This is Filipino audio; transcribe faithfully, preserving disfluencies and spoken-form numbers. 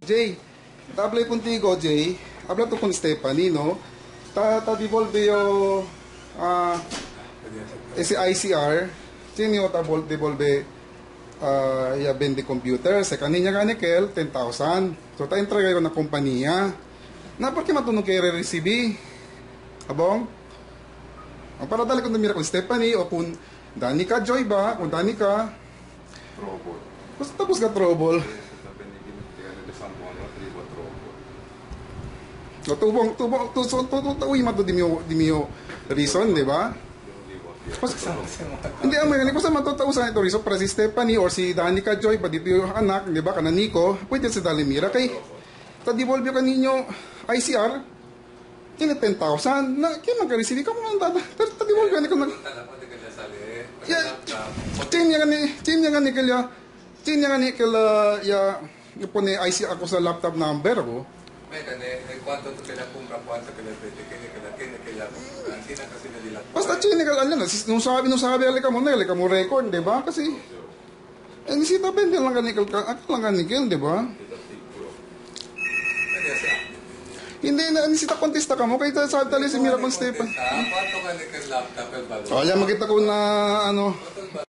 Jay, ta-apply puntigo, Jay. Habla to con Stephanie, no? Ta ta-devolve yo ah ese I C R. Sino ta-devolve ah ya vende computer. Sa kaninya gani kel ten thousand. So ta entrega yo na kompanya. Na por que matunog kay re-receive? Abong? Ang para dali ko namira con Stephanie o kung Dani ka Joy ba? Kung Dani ka Trouble. Basta tapos ka trouble. No, tubong, tubong, tubong, tubong, tubong, mato di mio, di mio reason, di ba? Hindi, ang mga sa matutausan ito reason para si Stephanie or si Danica Joy, pa dito yung anak, di ba, kananiko, pwede si Dalimira, kay, ta-devolve ka ninyo I C R, kina ten thousand, na, kaya magka-receive ka mo ang dada, ta-devolve ka niko nag... Chin niya gani, chin niya gani kaya, chin niya gani kaya, ya, yung po ni I C R ako sa laptop number ko, Quanto tu kaya kumpra, quanto kaya pwede, kaya kaya kaya kaya kaya kasi nila. basta chinikal, alam na, nung sabi, nung sabi, alika mo na, alika mo record, di ba? Kasi, eh, nisita pa, hindi lang kanikil, ako lang kanikil, di ba? Hindi na, nisita kontesta ka mo, kaya sabi tali si Mira Constepan. Quanto ka nikil laptop, O, yan, makita ko na, ano,